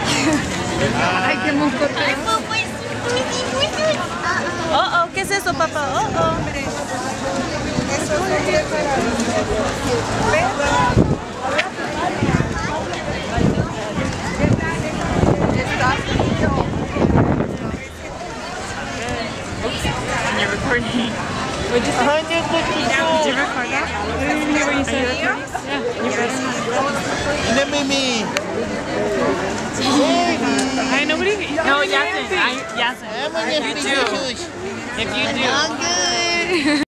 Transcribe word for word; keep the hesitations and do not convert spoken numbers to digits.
Ay, qué moscote. Oh, oh, ¿qué es eso, papá? Oh, oh. You're recording. What'd you say? Did you record that? I didn't hear what you said. Yeah. Let me me. I nobody. No, Yasin. I, Yasin. You do. If you do. All good.